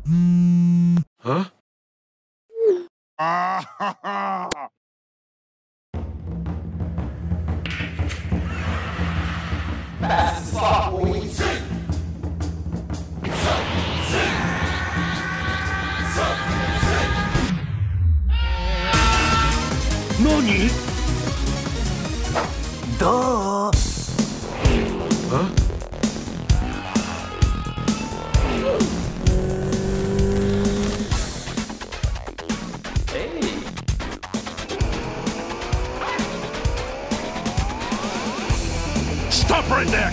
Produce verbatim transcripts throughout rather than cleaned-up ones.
Huh? Fast as fuck, boy. Sing! So, sing! So, sing! Nani? Duh! Huh? Hey! Stop right there!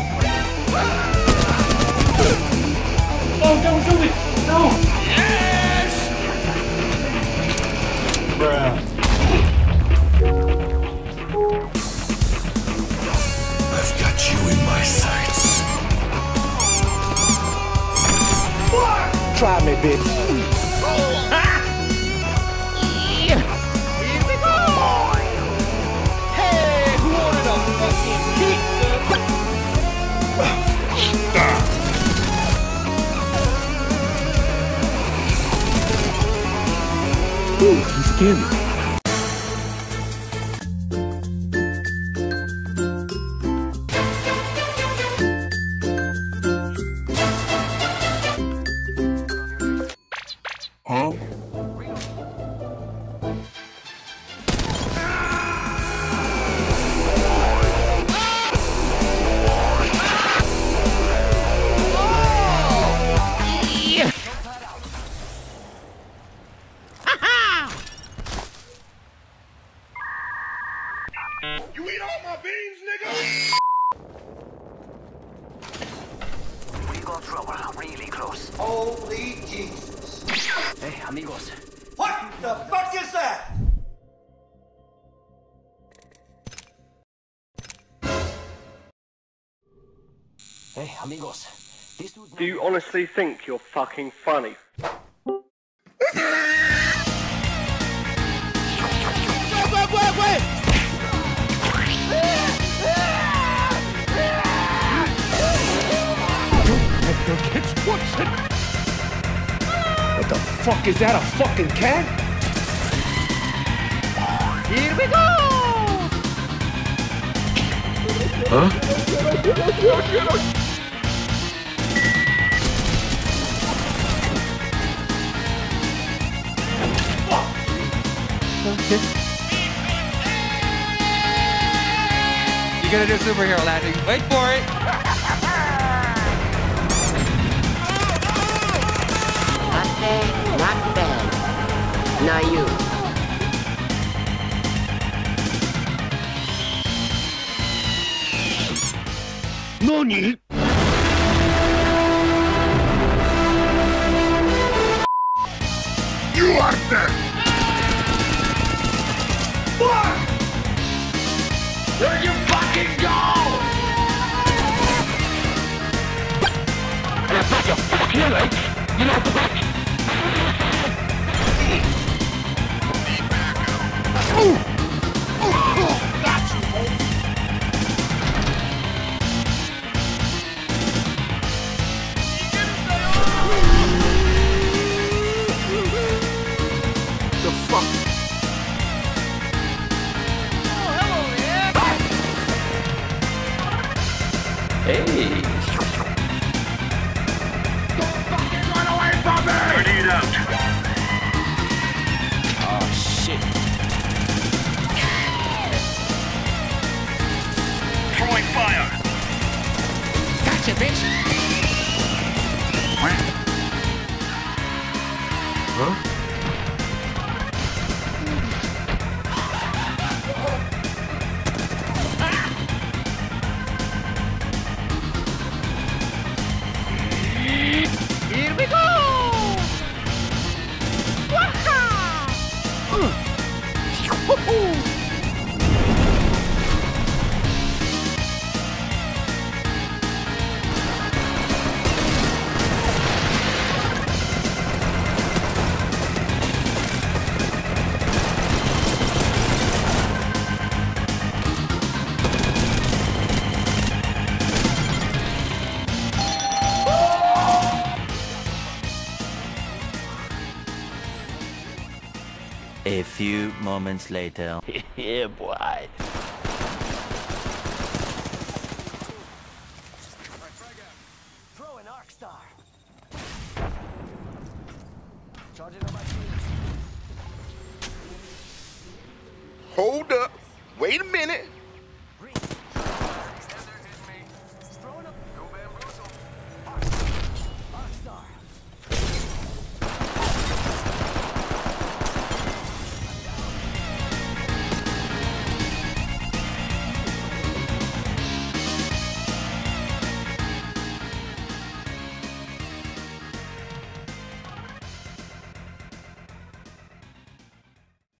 Oh, don't do it! No! Yes! Bruh. I've got you in my sights. Try me, bitch. Here we go! Hey, who ordered a fucking pizza? Ooh, you scared me. Huh? You eat all my beans, nigga? We got trouble, really close. Holy Jesus. Hey, amigos. What the fuck is that? Hey, amigos. This dude. Do you honestly think you're fucking funny? What's it? What the fuck is that? A fucking cat? Here we go! Huh? Okay. You're gonna do a superhero landing. Wait for it. Not bad. Now you. Nani? You are dead! What? Where'd you fucking go? And I bet you fucking legs! You know the back! Ooh! Oh, got you, homie! The fuck? Oh, hello there! Hey! Don't fucking run away from me! Ready it out. Oh shit. Throwing fire! Gotcha, bitch. Huh? Here we go! Waha! A few moments later. Yeah, boy. Throw an arc star. Charging on my shields. Hold up. Wait a minute.